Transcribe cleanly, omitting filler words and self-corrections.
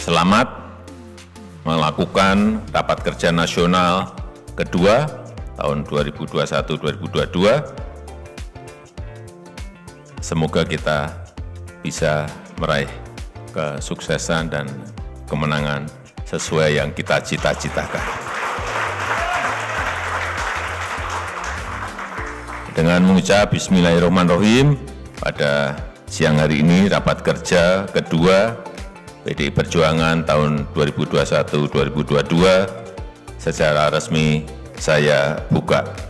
selamat melakukan rapat kerja nasional kedua tahun 2021-2022. Semoga kita bisa meraih kesuksesan dan kemenangan sesuai yang kita cita-citakan. Dengan mengucap Bismillahirrahmanirrahim, pada siang hari ini rapat kerja kedua PDI Perjuangan tahun 2021-2022 secara resmi saya buka.